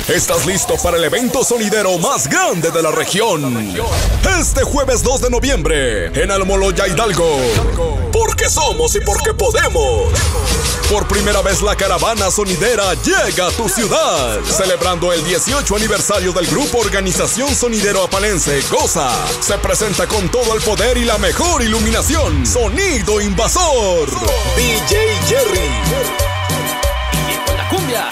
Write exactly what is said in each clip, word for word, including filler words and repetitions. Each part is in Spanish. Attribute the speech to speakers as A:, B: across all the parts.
A: ¿Estás listo para el evento sonidero más grande de la región? Este jueves dos de noviembre, en Almoloya, Hidalgo. Porque somos y porque podemos. Por primera vez la caravana sonidera llega a tu ciudad, celebrando el dieciocho aniversario del grupo Organización Sonidero Apalense, Goza. Se presenta con todo el poder y la mejor iluminación. Sonido Invasor. D J Jerry.
B: Y con la cumbia.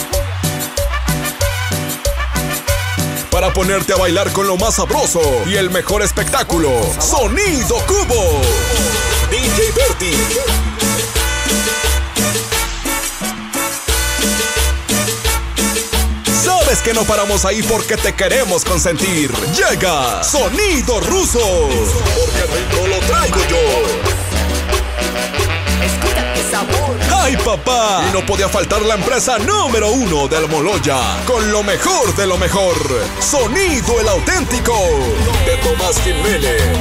A: Para ponerte a bailar con lo más sabroso y el mejor espectáculo. Sonido Cubo. D J Berti. Sabes que no paramos ahí porque te queremos consentir. Llega Sonido Ruso. Porque dentro lo traigo yo.
B: Escucha qué sabor.
A: ¡Ay, papá! Y no podía faltar la empresa número uno de Almoloya, con lo mejor de lo mejor. Sonido El Auténtico, de Tomás Jiménez.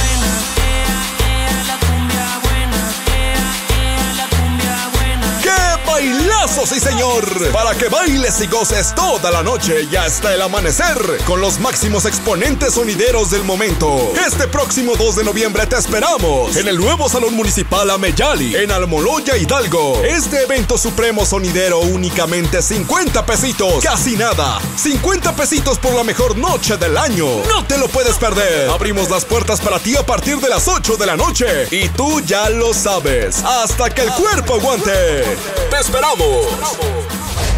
A: ¡Bailazo, sí señor! Para que bailes y goces toda la noche y hasta el amanecer con los máximos exponentes sonideros del momento. Este próximo dos de noviembre te esperamos en el nuevo Salón Municipal Ameyali, en Almoloya, Hidalgo. Este evento supremo sonidero, únicamente cincuenta pesitos. Casi nada. cincuenta pesitos por la mejor noche del año. No te lo puedes perder. Abrimos las puertas para ti a partir de las ocho de la noche. Y tú ya lo sabes. Hasta que el cuerpo aguante. ¡Te esperamos!